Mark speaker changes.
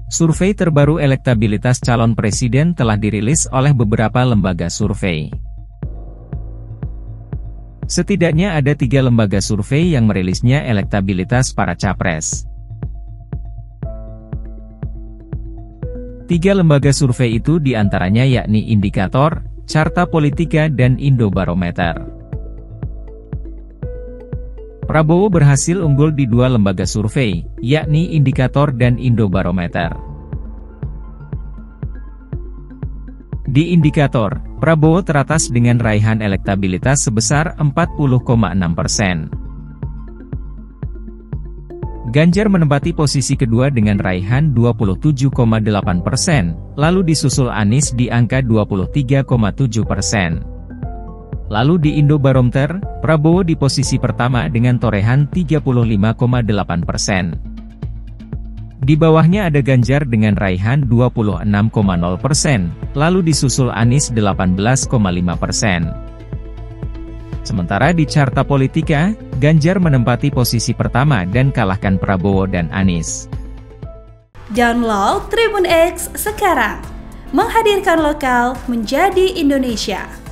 Speaker 1: Survei terbaru elektabilitas calon presiden telah dirilis oleh beberapa lembaga survei. Setidaknya ada 3 lembaga survei yang merilisnya elektabilitas para capres. 3 lembaga survei itu diantaranya yakni Indikator, Carta Politika dan Indobarometer. Prabowo berhasil unggul di 2 lembaga survei, yakni Indikator dan Indobarometer. Di Indikator, Prabowo teratas dengan raihan elektabilitas sebesar 40,6%. Ganjar menempati posisi kedua dengan raihan 27,8%, lalu disusul Anies di angka 23,7%. Lalu di Indobarometer, Prabowo di posisi pertama dengan torehan 35,8%. Di bawahnya ada Ganjar dengan raihan 26,0%, lalu disusul Anies 18,5%. Sementara di Carta Politika, Ganjar menempati posisi pertama dan kalahkan Prabowo dan Anies.
Speaker 2: Download Tribun X sekarang, menghadirkan lokal menjadi Indonesia.